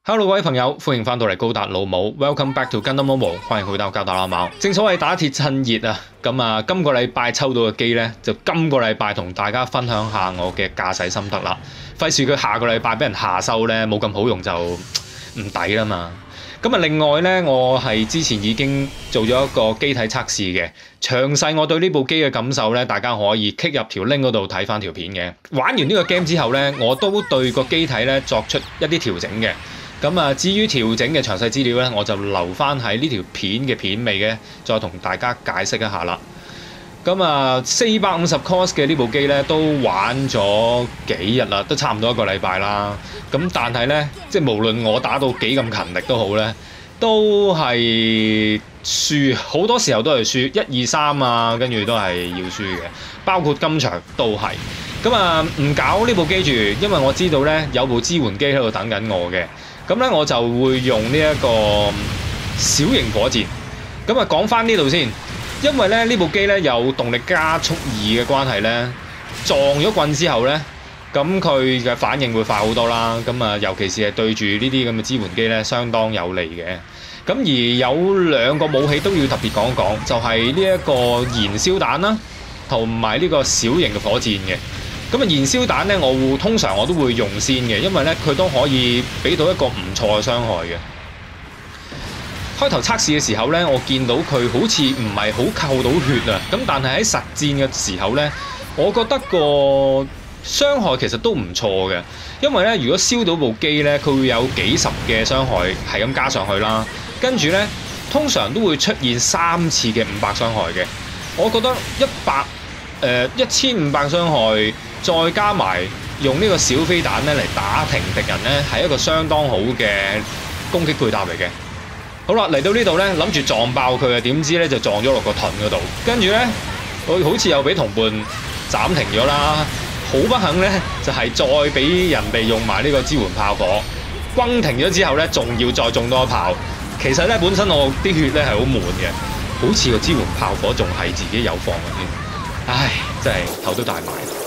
Hello，各位朋友，歡迎翻到嚟高達老母 ，Welcome back to Gundam Nomo，歡迎回到高達老母。正所謂打鐵趁熱啊，今個禮拜抽到嘅機呢，就今個禮拜同大家分享下我嘅駕駛心得啦。費事佢下個禮拜俾人下收呢，冇咁好用就唔抵啦嘛。另外呢，我係之前已經做咗一個機體測試嘅，詳細我對呢部機嘅感受呢，大家可以 click 入條 link 嗰度睇翻條片嘅。玩完呢個 game 之後呢，我都對個機體呢作出一啲調整嘅。至於調整嘅詳細資料咧，我就留翻喺呢條片嘅片尾嘅，再同大家解釋一下啦。450 cos 嘅呢部機咧，都玩咗幾日啦，都差唔多一個禮拜啦。但係咧，即係無論我打到幾咁勤力都好咧，都係輸，好多時候都係輸1、2、3啊，跟住都係要輸嘅，包括今場都係。唔搞呢部機住，因為我知道咧有部支援機喺度等緊我嘅。我就會用呢一個小型火箭。講翻呢度先，因為咧呢部機咧有動力加速2嘅關係咧，撞咗棍之後咧，佢嘅反應會快好多啦。尤其是係對住呢啲咁嘅支援機咧，相當有利嘅。而有兩個武器都要特別講一講，就係呢一個燃燒彈啦，同埋呢個小型嘅火箭嘅。燃燒彈咧，通常我都會用先嘅，因為咧佢都可以俾到一個唔錯嘅傷害嘅。開頭測試嘅時候咧，我見到佢好似唔係好扣到血啊，但係喺實戰嘅時候咧，我覺得個傷害其實都唔錯嘅，因為咧如果燒到部機咧，佢會有幾十嘅傷害係咁加上去啦，跟住咧通常都會出現3次嘅500傷害嘅。我覺得1500傷害。再加埋用呢個小飛彈咧嚟打停敵人咧，係一個相當好嘅攻擊配搭嚟嘅。好啦，嚟到呢度咧，諗住撞爆佢啊，點知咧就撞咗落個盾嗰度，跟住咧我好似又俾同伴斬停咗啦。好不幸咧，就係再俾人哋用埋呢個支援炮火轟停咗之後咧，仲要再中多一炮。其實咧本身我啲血咧係好悶嘅，好似個支援炮火仲係自己有放嘅添。唉，真係頭都大埋。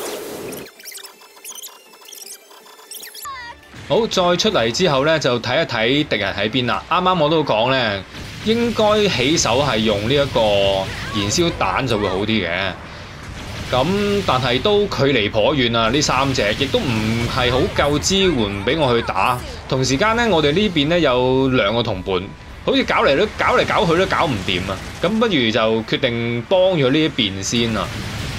好，再出嚟之後咧，就睇一睇敵人喺邊啦。啱啱我都講咧，應該起手係用呢一個燃燒彈就會好啲嘅。但係都距離頗遠啊！呢3隻亦都唔係好夠支援俾我去打。同時間咧，我哋呢邊咧有2個同伴，好似搞嚟搞去都搞唔掂啊！不如就決定幫咗呢一邊先啦。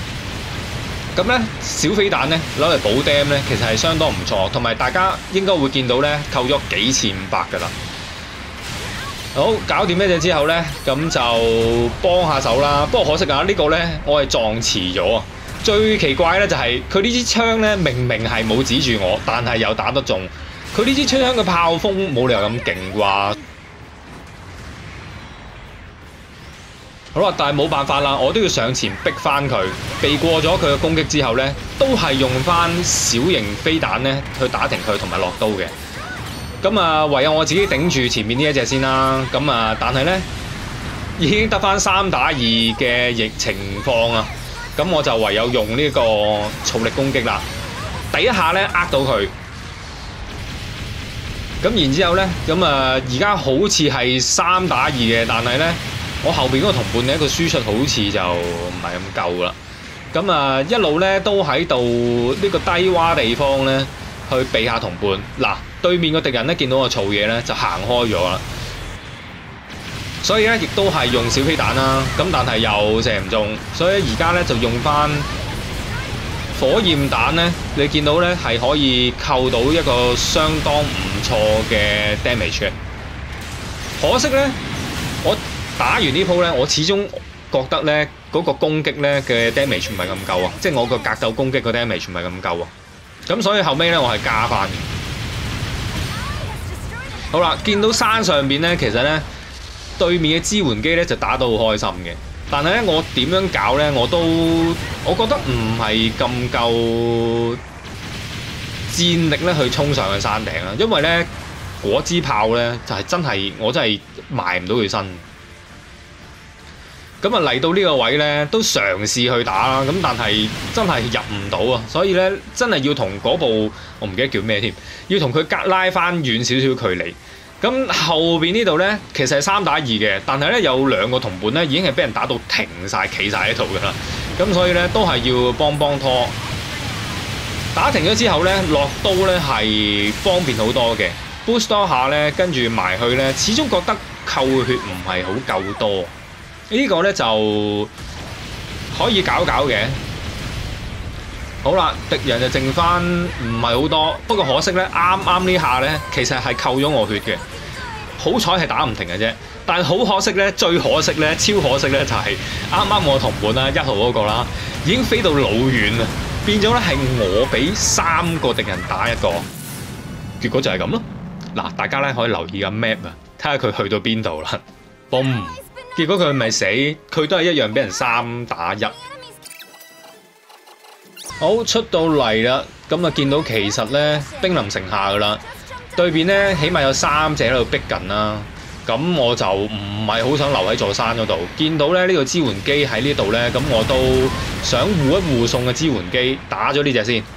小飛彈咧攞嚟補 dam 咧，其實係相當唔錯，同埋大家應該會見到咧扣咗幾次500噶啦。好，搞掂呢隻之後咧，咁就幫下手啦。不過可惜啊，呢個咧我係撞遲咗啊！最奇怪咧就係佢呢支槍咧明明係冇指住我，但係又打得中。佢呢支槍嘅炮鋒冇理由咁勁啩。好啦，但係冇辦法啦，我都要上前逼翻佢，避過咗佢嘅攻擊之後呢，都係用翻小型飛彈呢去打停佢同埋落刀嘅。唯有我自己頂住前面呢一隻先啦。但係呢，已經得翻3打2嘅情況啊。我就唯有用呢個躁力攻擊啦。第一下呢，呃到佢。然之後呢，而家好似係3打2嘅，但係呢。我後邊嗰個同伴咧，個輸出好似就唔係咁夠啦。一路咧都喺度呢個低窪地方咧去避下同伴。嗱，對面個敵人咧見到我嘈嘢咧就行開咗啦。所以咧亦都係用小飛彈啦。但係又射唔中，所以而家咧就用翻火焰彈咧。你見到咧係可以扣到一個相當唔錯嘅 damage 嘅。可惜咧，我打完呢鋪咧，我始終覺得咧嗰個攻擊咧嘅 damage 唔係咁夠啊，即係我個格鬥攻擊個 damage 唔係咁夠啊，所以後尾咧我係加翻嘅。好啦，見到山上邊咧，其實咧對面嘅支援機咧就打得好開心嘅，但係咧我點樣搞咧，我覺得唔係咁夠戰力咧去衝上去山頂啦，因為咧果支炮咧就係我真係埋唔到佢身。 咁啊嚟到呢個位咧，都嘗試去打啦，咁但係真係入唔到啊，所以咧真係要同嗰部我唔記得叫咩添，要同佢拉翻遠少少距離。咁後邊呢度咧，其實係3打2嘅，但係咧有2個同伴咧已經係俾人打到停晒、企晒喺度㗎啦。咁所以咧都係要幫拖。打停咗之後咧，落刀咧係方便好多嘅。boost 多下咧，跟住埋去咧，始終覺得扣血唔係好夠多。呢個咧就可以搞嘅。好啦，敵人就剩翻唔係好多，不過可惜咧，啱呢下咧，其實係扣咗我血嘅。好彩係打唔停嘅啫，但係好可惜咧，最可惜咧，超可惜咧，就係啱我同伴啦，1號嗰個啦，已經飛到老遠啦，變咗咧係我俾3個敵人打一個，結果就係咁咯。嗱，大家咧可以留意個 map 啊，睇下佢去到邊度啦。嘣！結果佢咪死，佢都係一樣俾人3打1。好，出到嚟啦，咁啊見到其實咧兵臨城下噶啦，對面咧起碼有3隻喺度逼近啦，咁我就唔係好想留喺座山嗰度。見到咧呢個支援機喺呢度咧，咁我都想護一護送嘅支援機，打咗呢隻先。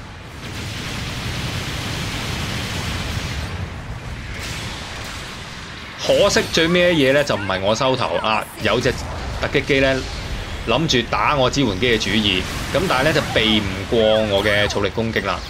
可惜最尾嘅嘢咧就唔係我收頭啊，有隻突擊機咧諗住打我支援機嘅主意，咁但係咧就避唔過我嘅草力攻擊啦。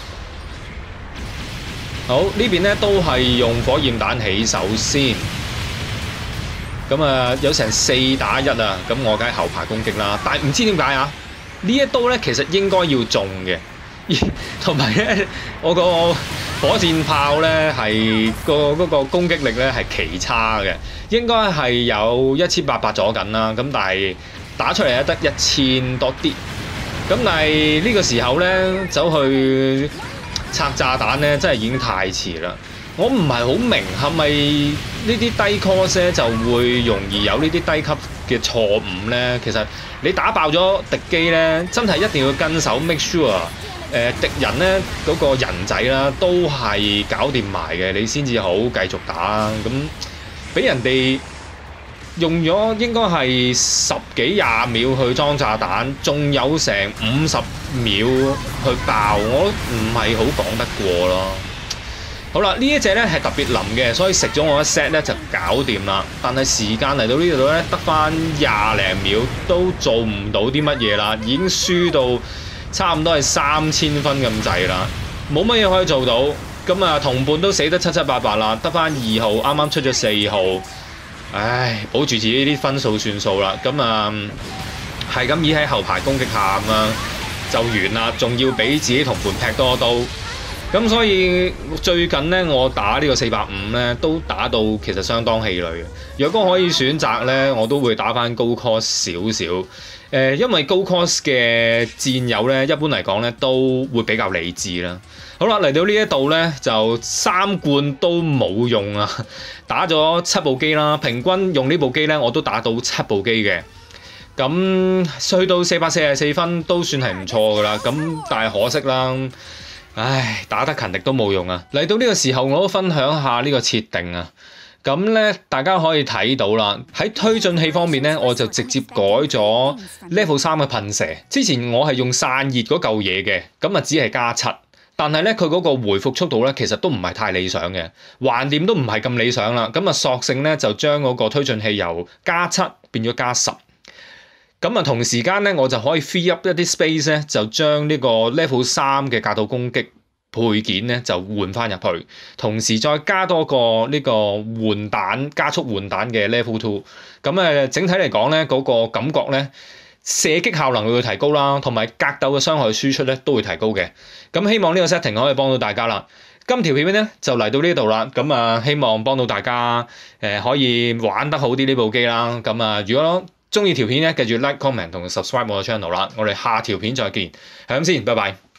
好，呢邊咧都係用火焰彈起手先，咁啊有成4打1啊，咁我梗係後排攻擊啦，但係唔知點解啊，呢一刀咧其實應該要中嘅，同埋咧我個火箭炮咧係嗰個攻擊力咧係奇差嘅，應該係有1800左緊啦，咁但係打出嚟咧得1000多啲，咁但係呢個時候咧走去拆炸彈咧真係已經太遲啦。我唔係好明係咪呢啲低 cost 咧就會容易有呢啲低級嘅錯誤咧？其實你打爆咗敵機咧，真係一定要跟手 make sure。敵人咧嗰個人仔啦，都係搞掂埋嘅，你先至好繼續打。咁俾人哋用咗應該係10幾20秒去裝炸彈，仲有成50秒去爆，我唔係好講得過咯。好啦，呢一隻咧係特別腍嘅，所以食咗我一 set 咧就搞掂啦。但係時間嚟到呢度咧，得翻20零秒都做唔到啲乜嘢啦，已經輸到差唔多係3000分咁滯啦，冇乜嘢可以做到。咁啊，同伴都死得七七八八啦，得翻2號，啱啱出咗4號，唉，保住自己啲分數算數啦。咁啊，係咁以喺後排攻擊下咁樣就完啦，仲要俾自己同伴劈多刀。咁所以最近咧，我打呢個450咧，都打到其實相當氣餒嘅。若果可以選擇咧，我都會打翻高 cost 少少。因為高 cost 嘅戰友咧，一般嚟講咧都會比較理智啦。好啦，嚟到呢一度咧，就3冠都冇用啊！打咗7部機啦，平均用呢部機咧，我都打到7部機嘅。咁去到444分都算係唔錯噶啦。咁但係可惜啦。唉，打得勤力都冇用啊！嚟到呢個時候，我都分享下呢個設定啊。咁咧，大家可以睇到啦。喺推進器方面咧，我就直接改咗 level 3嘅噴射。之前我係用散熱嗰嚿嘢嘅，咁啊只係加7。但係咧，佢嗰個回復速度咧，其實都唔係太理想嘅，橫掂都唔係咁理想啦。咁啊，索性咧就將嗰個推進器由加7變咗加10。咁啊，同時間咧，我就可以 free up 一啲 space 咧，就將呢個 level 3嘅格鬥攻擊配件咧就換翻入去，同時再加多個呢個換彈加速換彈嘅 level 2。咁整體嚟講咧，嗰個感覺咧射擊效能會提高啦，同埋格鬥嘅傷害輸出咧都會提高嘅。咁希望呢個 setting 可以幫到大家啦。今條片咧就嚟到呢度啦。咁啊，希望幫到大家可以玩得好啲呢部機啦。咁啊，如果中意條片咧，記住 like、comment 同 subscribe 我嘅 channel 啦。我哋下條片再見，係咁先，拜拜。